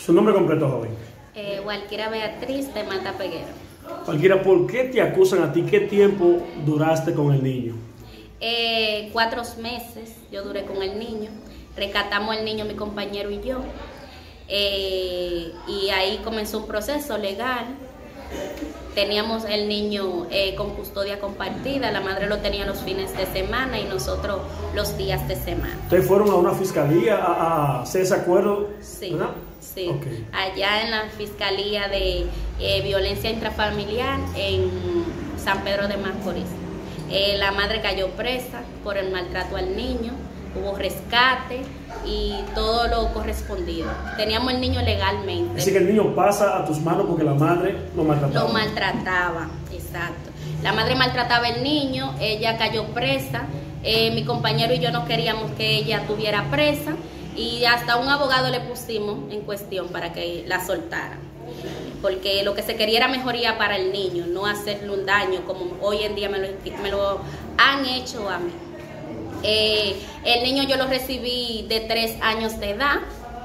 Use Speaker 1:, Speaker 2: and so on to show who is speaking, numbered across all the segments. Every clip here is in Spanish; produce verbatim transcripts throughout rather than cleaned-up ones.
Speaker 1: Su nombre completo, joven.
Speaker 2: Eh, Walquira Beatriz de Mata Peguero.
Speaker 1: Walquira, ¿por qué te acusan a ti? ¿Qué tiempo duraste con el niño?
Speaker 2: Eh, cuatro meses yo duré con el niño. Rescatamos el niño mi compañero y yo. Eh, y ahí comenzó un proceso legal. Teníamos el niño eh, con custodia compartida, la madre lo tenía los fines de semana y nosotros los días de semana.
Speaker 1: ¿Ustedes fueron a una fiscalía a, a hacer ese acuerdo?
Speaker 2: Sí,
Speaker 1: ¿verdad?
Speaker 2: sí.
Speaker 1: Okay.
Speaker 2: Allá en la Fiscalía de eh, Violencia Intrafamiliar en San Pedro de Macorís. Eh, la madre cayó presa por el maltrato al niño, hubo rescate y todo lo correspondido. Teníamos el niño legalmente.
Speaker 1: Así que el niño pasa a tus manos porque la madre lo maltrataba.
Speaker 2: Lo maltrataba, exacto. La madre maltrataba al niño, ella cayó presa, eh, mi compañero y yo no queríamos que ella tuviera presa y hasta un abogado le pusimos en cuestión para que la soltara. Porque lo que se quería era mejoría para el niño, no hacerle un daño como hoy en día me lo, me lo han hecho a mí. Eh, el niño yo lo recibí de tres años de edad,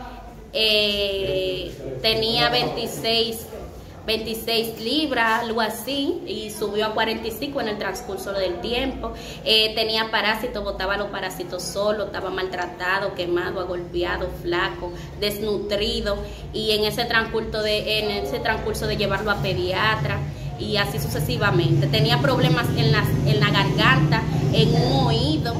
Speaker 2: eh, tenía veintiséis libras, algo así, y subió a cuarenta y cinco en el transcurso del tiempo. Eh, tenía parásitos, botaba los parásitos solo, estaba maltratado, quemado, agolpeado, flaco, desnutrido, y en ese transcurso de, en ese transcurso de llevarlo a pediatra, y así sucesivamente. Tenía problemas en la, en la garganta, en un oído.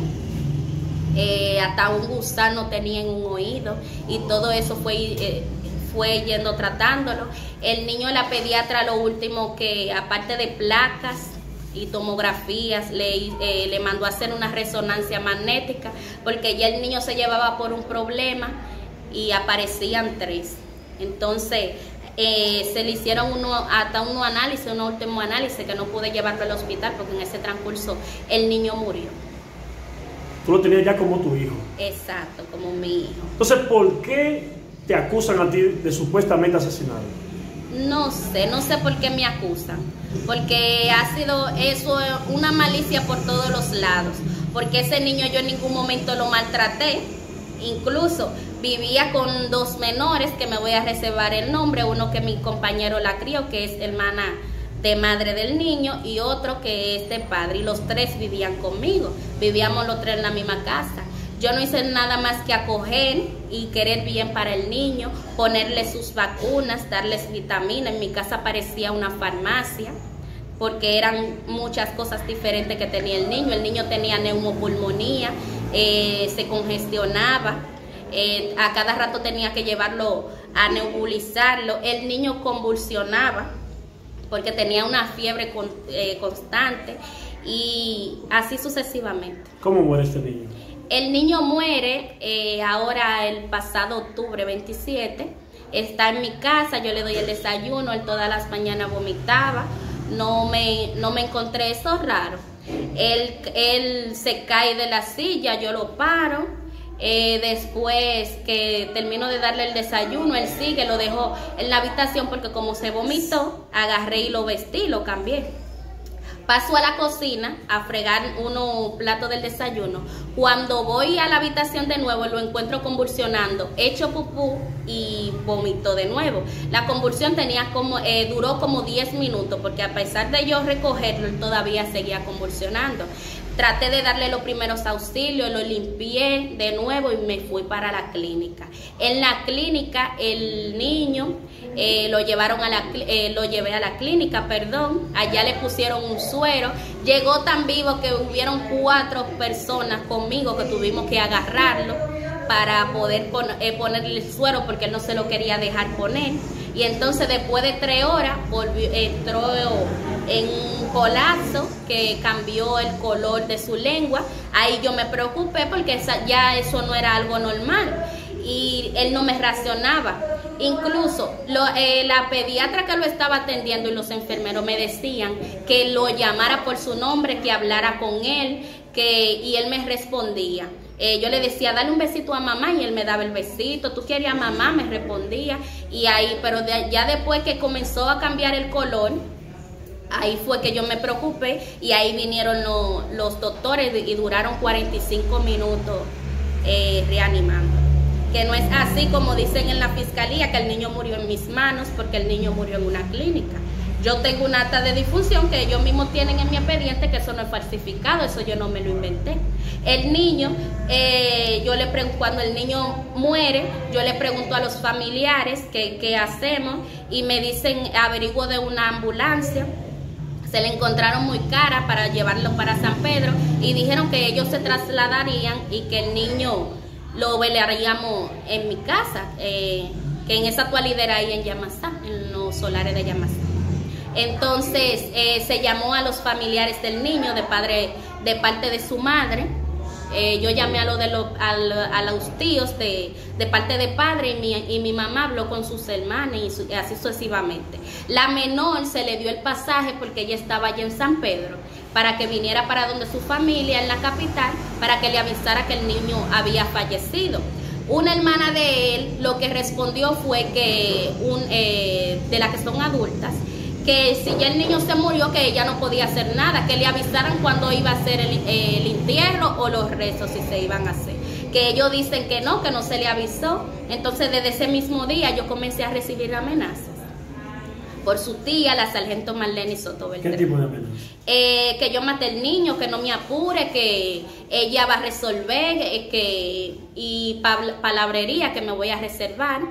Speaker 2: Eh, hasta un gusano tenía en un oído y todo eso fue, eh, fue yendo tratándolo. El niño, la pediatra, lo último que, aparte de placas y tomografías, le, eh, le mandó a hacer una resonancia magnética porque ya el niño se llevaba por un problema y aparecían tres. Entonces eh, se le hicieron uno, hasta unos análisis, un último análisis que no pude llevarlo al hospital porque en ese transcurso el niño murió.
Speaker 1: Tú lo tenías ya como tu hijo.
Speaker 2: Exacto, como mi hijo.
Speaker 1: Entonces, ¿por qué te acusan a ti de supuestamente asesinarlo?
Speaker 2: No sé, no sé por qué me acusan. Porque ha sido eso una malicia por todos los lados. Porque ese niño yo en ningún momento lo maltraté. Incluso vivía con dos menores, que me voy a reservar el nombre. Uno que mi compañero la crió, que es hermana de madre del niño, y otro que es de padre, y los tres vivían conmigo, vivíamos los tres en la misma casa. Yo no hice nada más que acoger y querer bien para el niño, ponerle sus vacunas, darles vitaminas. En mi casa parecía una farmacia, porque eran muchas cosas diferentes que tenía el niño. El niño tenía neumopulmonía, eh, se congestionaba, eh, a cada rato tenía que llevarlo a nebulizarlo, el niño convulsionaba, porque tenía una fiebre con, eh, constante y así sucesivamente.
Speaker 1: ¿Cómo muere este niño?
Speaker 2: El niño muere eh, ahora el pasado octubre veintisiete, está en mi casa, yo le doy el desayuno, él todas las mañanas vomitaba, no me, no me encontré eso raro. Él, él se cae de la silla, yo lo paro. Eh, después que termino de darle el desayuno, él sigue, lo dejó en la habitación porque como se vomitó, agarré y lo vestí, lo cambié. Paso a la cocina a fregar unos platos del desayuno. Cuando voy a la habitación de nuevo, lo encuentro convulsionando, hecho pupú y vomitó de nuevo. La convulsión tenía como, eh, duró como diez minutos, porque a pesar de yo recogerlo, él todavía seguía convulsionando. Traté de darle los primeros auxilios, lo limpié de nuevo y me fui para la clínica. En la clínica, el niño eh, lo llevaron a la, eh, lo llevé a la clínica, perdón. Allá le pusieron un suero. Llegó tan vivo que hubieron cuatro personas conmigo que tuvimos que agarrarlo para poder pon eh, ponerle el suero porque él no se lo quería dejar poner. Y entonces después de tres horas volvió, entró en un colapso que cambió el color de su lengua. Ahí yo me preocupé porque esa, ya eso no era algo normal y él no me reaccionaba. Incluso lo, eh, la pediatra que lo estaba atendiendo y los enfermeros me decían que lo llamara por su nombre, que hablara con él, que, y él me respondía. Eh, yo le decía, dale un besito a mamá, y él me daba el besito. Tú querías a mamá, me respondía. Y ahí, pero de, ya después que comenzó a cambiar el color, ahí fue que yo me preocupé, y ahí vinieron lo, los doctores y duraron cuarenta y cinco minutos eh, reanimando. que no es así como dicen en la fiscalía, que el niño murió en mis manos, porque el niño murió en una clínica. Yo tengo un acta de difunción que ellos mismos tienen en mi expediente, que eso no es falsificado, eso yo no me lo inventé. El niño, eh, yo le pregunto, cuando el niño muere, yo le pregunto a los familiares qué, qué hacemos, y me dicen, averiguo de una ambulancia. Se le encontraron muy cara para llevarlo para San Pedro, y dijeron que ellos se trasladarían y que el niño lo velaríamos en mi casa, eh, que en esa actualidad ahí en Yamasá, en los solares de Yamasá. Entonces eh, se llamó a los familiares del niño de padre, de parte de su madre. Eh, yo llamé a, lo de lo, a, a los tíos de, de parte de padre, y mi, y mi mamá habló con sus hermanas, y, su, y así sucesivamente. La menor se le dio el pasaje porque ella estaba allá en San Pedro, para que viniera para donde su familia en la capital, para que le avisara que el niño había fallecido. Una hermana de él lo que respondió fue que, un, eh, de las que son adultas, que si ya el niño se murió, que ella no podía hacer nada, que le avisaran cuándo iba a ser el, el entierro o los rezos, si se iban a hacer. Que ellos dicen que no, que no se le avisó. Entonces desde ese mismo día yo comencé a recibir amenazas por su tía, la sargento Marlene Soto Beltrán.
Speaker 1: ¿Qué tipo de amenazas?
Speaker 2: Eh, que yo maté al niño, que no me apure, que ella va a resolver, eh, que, y palabrería que me voy a reservar.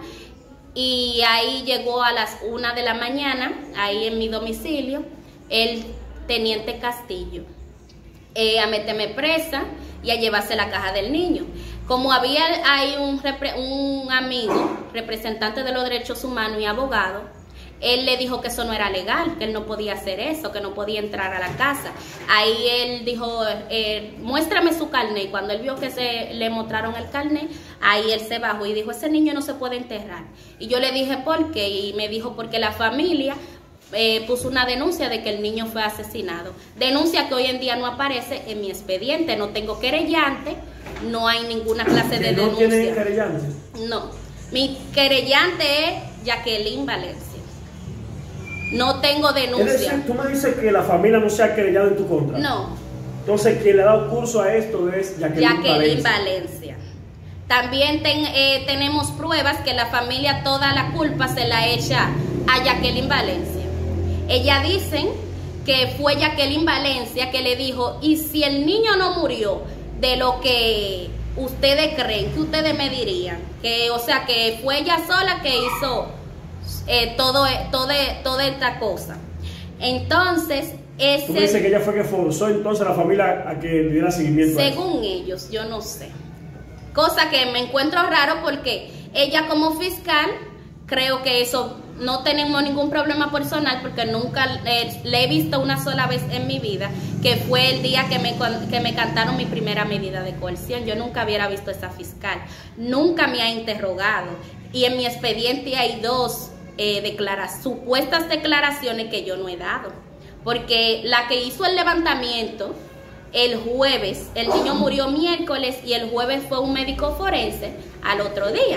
Speaker 2: Y ahí llegó a las una de la mañana, ahí en mi domicilio, el teniente Castillo, eh, a meterme presa y a llevarse la caja del niño. Como había ahí un, un amigo, representante de los derechos humanos y abogado, él le dijo que eso no era legal, que él no podía hacer eso, que no podía entrar a la casa. Ahí él dijo, eh, muéstrame su carnet. Y cuando él vio que se le mostraron el carnet, ahí él se bajó y dijo, ese niño no se puede enterrar. Y yo le dije, ¿por qué? Y me dijo, porque la familia eh, puso una denuncia de que el niño fue asesinado. Denuncia que hoy en día no aparece en mi expediente. No tengo querellante, no hay ninguna clase de
Speaker 1: ¿No
Speaker 2: denuncia.
Speaker 1: tiene querellante?
Speaker 2: No. Mi querellante es Jacqueline Valencia. No tengo denuncia.
Speaker 1: Es decir, tú me dices que la familia no se ha querellado en tu contra.
Speaker 2: No.
Speaker 1: Entonces, quien le ha dado curso a esto es Jacqueline,
Speaker 2: Jacqueline
Speaker 1: Valencia.
Speaker 2: Valencia. También ten, eh, tenemos pruebas que la familia toda la culpa se la echa a Jacqueline Valencia. Ella dicen que fue Jacqueline Valencia que le dijo, y si el niño no murió de lo que ustedes creen, ¿qué ustedes me dirían? Que, o sea, que fue ella sola que hizo Eh, todo, todo, toda esta cosa. Entonces, ese,
Speaker 1: tú me dices que ella fue que forzó entonces a la familia a que le diera seguimiento.
Speaker 2: Según ellos, yo no sé. Cosa que me encuentro raro porque ella como fiscal, creo que eso no tenemos ningún problema personal, porque nunca eh, le he visto una sola vez en mi vida, que fue el día que me, que me cantaron mi primera medida de coerción. Yo nunca hubiera visto a esa fiscal, nunca me ha interrogado, y en mi expediente hay dos Eh, declara, supuestas declaraciones que yo no he dado, porque la que hizo el levantamiento el jueves, el niño murió miércoles y el jueves fue un médico forense al otro día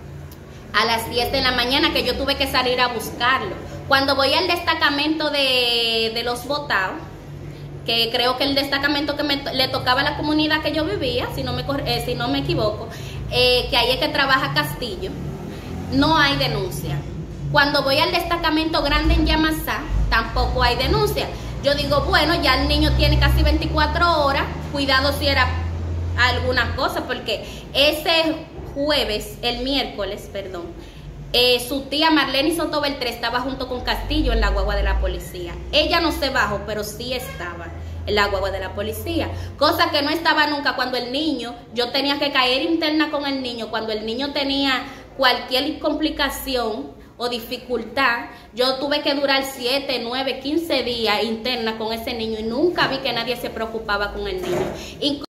Speaker 2: a las diez de la mañana, que yo tuve que salir a buscarlo. Cuando voy al destacamento de, de los votados, que creo que el destacamento que me, le tocaba a la comunidad que yo vivía, si no me, eh, si no me equivoco, eh, que ahí es que trabaja Castillo, no hay denuncia. Cuando voy al destacamento grande en Yamasá, tampoco hay denuncia. Yo digo, bueno, ya el niño tiene casi veinticuatro horas, cuidado si era alguna cosa, porque ese jueves, el miércoles, perdón, eh, su tía Marlene Soto Beltrán estaba junto con Castillo en la guagua de la policía. Ella no se bajó, pero sí estaba en la guagua de la policía, cosa que no estaba nunca cuando el niño, yo tenía que caer interna con el niño, cuando el niño tenía cualquier complicación o dificultad, yo tuve que durar siete, nueve, quince días interna con ese niño, y nunca vi que nadie se preocupaba con el niño.